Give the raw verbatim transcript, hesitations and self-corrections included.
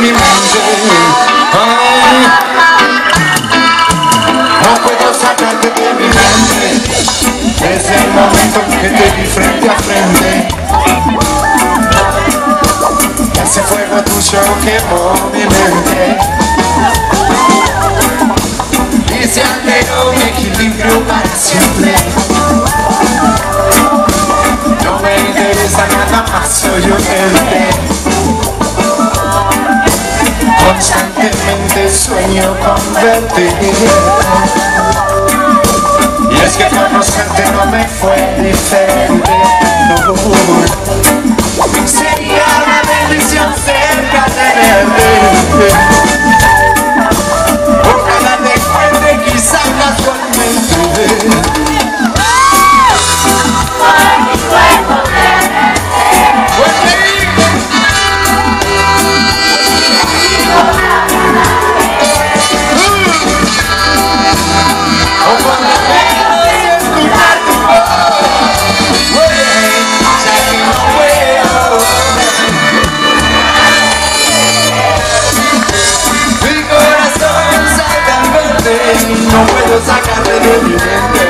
mi mente. Ay, no puedo sacarte de mi mente desde el momento en que te vi frente a frente. Ese fuego tuyo quemó mi mente y se alteró mi equilibrio para siempre. No me interesa nada más, soy un ente. Constantemente sueño con verte. Y es que conocerte no me fue diferente. No. Sería una bendición cerca tenerte. Ojalá te encuentre quizás casualmente. No puedo sacarte de mi mente.